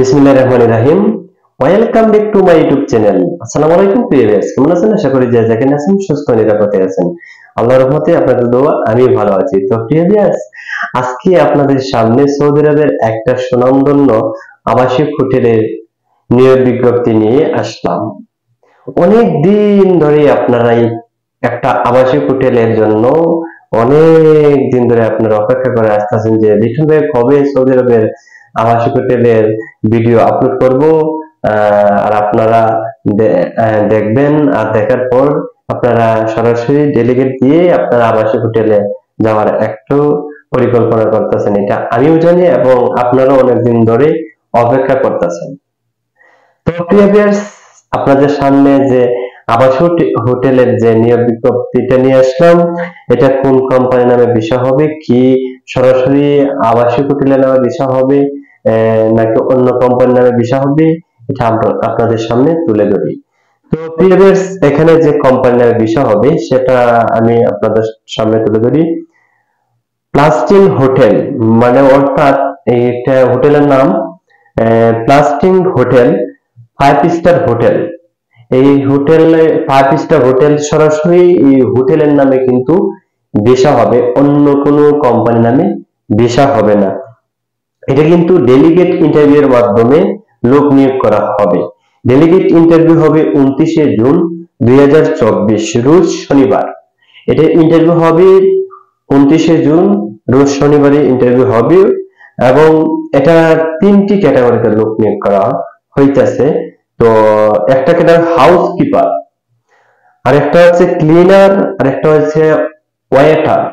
বিসমিল্লাহির রহমানির রহিম। Welcome back to my YouTube channel. আসসালামু আলাইকুম ভিউয়ার্স, কেমন আছেন? আশা করি যে যেখানে আছেন সুস্থ নিরাপদে আছেন। আল্লাহর রহমতে আপনাদের দোয়া আমি ভালো আছি। তো ভিউয়ার্স, আজকে আপনাদের সামনে সৌদি আরবের একটা সুনামধন্য আবাসিক হোটেলের নিয়োগ বিজ্ঞপ্তি নিয়ে আসলাম। অনেক দিন ধরে আপনারা এই একটা আবাসিক হোটেলের জন্য অনেক দিন ধরে আপনারা অপেক্ষা করে আসতেছেন যে লিটন ভাই কবে সৌদি আরবের আবাসিক হোটেলের ভিডিও আপলোড করব। আর আপনারা দেখবেন, আর দেখার পর আপনারা সরাসরি ডেলিগেট দিয়ে আপনারা আবাসিক হোটেলে যাওয়ার একটু পরিকল্পনা করতেছেন। এটা আমিও জানি এবং আপনারা অনেকদিন ধরে অপেক্ষা করতেছেন। তো প্রিয় ভিউয়ার্স, আপনাদের সামনে যে আবাসিক হোটেলের যে নিয়োগ বিজ্ঞপ্তিটা নিয়ে আসলাম, এটা কোন কোম্পানি নামে ভিসা হবে, কি সরাসরি আবাসিক হোটেলের নামে ভিসা হবে নাকি অন্য কোম্পানির নামে ভিসা হবে, এটা আপনাদের সামনে তুলে ধরি। তো প্রিয় ভিউয়ার্স, এখানে যে কোম্পানির নামে ভিসা হবে সেটা আমি আপনাদের সামনে তুলে ধরি। প্লাস্টিন হোটেল, মানে অর্থাৎ এইটা হোটেলের নাম প্লাস্টিন হোটেল 5 স্টার হোটেল। এই হোটেলে 5 স্টার হোটেল, সরাসরি এই হোটেলের নামে কিন্তু ভিসা হবে, অন্য কোনো কোম্পানি নামে ভিসা হবে না। এটা কিন্তু ডেলিগেট ইন্টারভিউর মাধ্যমে লোক নিয়োগ করা হবে। ডেলিগেট ইন্টারভিউ হবে 29 জুন 2024 রোজ শনিবার। এটা ইন্টারভিউ হবে 29 জুন রোজ শনিবারে ইন্টারভিউ হবে, এবং এটা 3টি ক্যাটাগরিতে লোক নিয়োগ করা হইতেছে। তো একটা ক্যাটাগরি হাউস কিপার, আরেকটা হচ্ছে ক্লিনার, আরেকটা হচ্ছে ওয়েটার।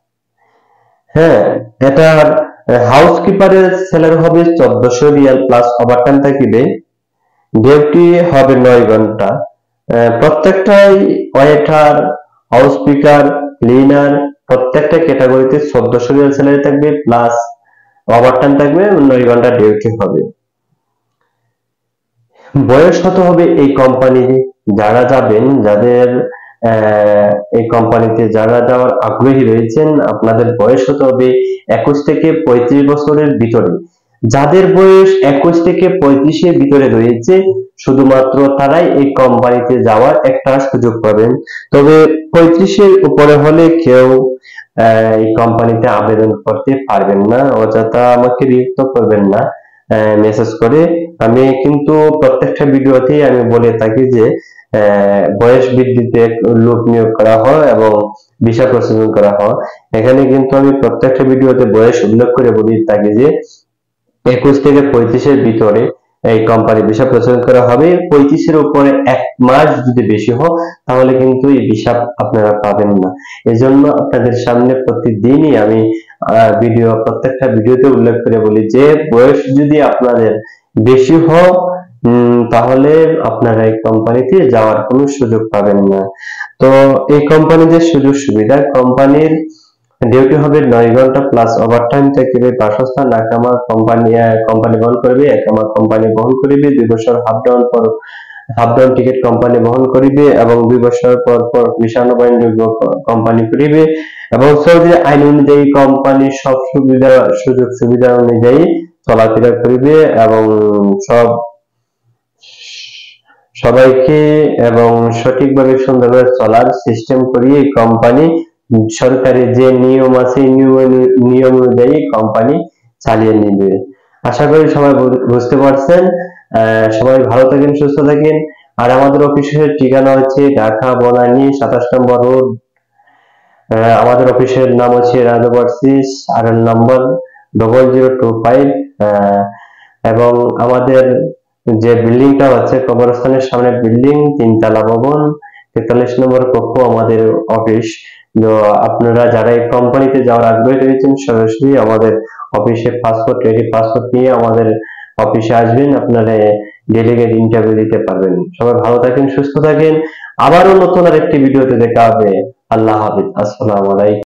হ্যাঁ, এটার হাউস কিপারের স্যালারি হবে 1400 রিয়াল প্লাস ওভারটাইম থাকবে। ডিউটি হবে 9 ঘন্টা। প্রত্যেকটাই ওয়েটার, হাউস কিপার, ক্লিনার প্রত্যেকটা ক্যাটাগরিতে 1400 রিয়াল স্যালারি থাকবে, প্লাস ওভারটাইম থাকবে, 9 ঘন্টা ডিউটি হবে। বয়স কত হবে এই কোম্পানি যারা যাবেন, যাদের এই কোম্পানিতে যারা যাওয়ার আগ্রহী রয়েছেন, আপনাদের বয়স হতে হবে 21 থেকে 35 বছরের ভিতরে। যাদের বয়স 21 থেকে 35 এর ভিতরে রয়েছে শুধুমাত্র তারাই এই কোম্পানিতে যাওয়ার একটা সুযোগ পাবেন। তবে 35 এর উপরে হলে কেউ এই কোম্পানিতে আবেদন করতে পারবেন না। অযথা আমাকে বিরক্ত করবেন না মেসেজ করে। আমি কিন্তু প্রত্যেকটা ভিডিওতেই আমি বলে থাকি যে বয়স বৃদ্ধিতে লোক নিয়োগ করা হয় এবং ভিসা প্রসেসিং করা হয়। এখানে কিন্তু আমি প্রত্যেকটা ভিডিওতে বয়স উল্লেখ করে বলি থাকি যে 21 থেকে 35 এর ভিতরে এই কোম্পানি ভিসা প্রসেসিং করা হবে। 35 এর উপরে 1 মাস যদি বেশি হয় তাহলে কিন্তু এই ভিসা আপনারা পাবেন না। এজন্য আপনাদের সামনে প্রতিদিনই আমি প্রত্যেকটা ভিডিওতে উল্লেখ করে বলি যে বয়স যদি আপনাদের বেশি হয় তাহলে আপনারা এই কোম্পানিতে যাওয়ার কোনো সুযোগ পাবেন না। তো এই কোম্পানিতে সুযোগ সুবিধা, কোম্পানির ডিউটি হবে 9 ঘন্টা প্লাস ওভারটাইম থাকবে। বাসস্থান একামা কোম্পানি বহন করবে, একামা কোম্পানি বহন করিবে। 2 বছর হাফ ডাউন টিকিট কোম্পানি বহন করিবে এবং 2 বছর পর পর ভিসা নবায়ন কোম্পানি করিবে, এবং সৌদি আইন অনুযায়ী কোম্পানি সব সুযোগ সুবিধা অনুযায়ী চলাফেরা করিবে এবং সবাইকে এবং সঠিকভাবে সুন্দরভাবে চলার সিস্টেম করিয়ে কোম্পানি সরকারি যে নিয়ম আছে নিয়ম অনুযায়ী কোম্পানি চালিয়ে নিবে। আশা করি সবাই বুঝতে পারছেন। সবাই ভালো থাকেন, সুস্থ থাকেন। আর আমাদের অফিসের ঠিকানা হচ্ছে ঢাকা বনানী 27 নম্বর রোড। আমাদের অফিসের নাম হচ্ছে রাজোভার্সিস, আর নম্বর 0025। এবং আমাদের যে বিল্ডিংটা আছে কবরস্থানের সামনে বিল্ডিং, 3 তলা ভবন, 43 নম্বর কক্ষ আমাদের অফিস। তো আপনারা যারা এই কোম্পানিতে যাওয়ার আগ্রহী রয়েছেন সরাসরি আমাদের অফিসে পাসপোর্ট নিয়ে আমাদের অফিসে আসবেন, আপনারা ডেলিগেট ইন্টারভিউ দিতে পারবেন। সবাই ভালো থাকেন, সুস্থ থাকেন। আবারও নতুন আরেকটি ভিডিওতে দেখা হবে। আল্লাহ হাফেজ, আসসালামু আলাইকুম।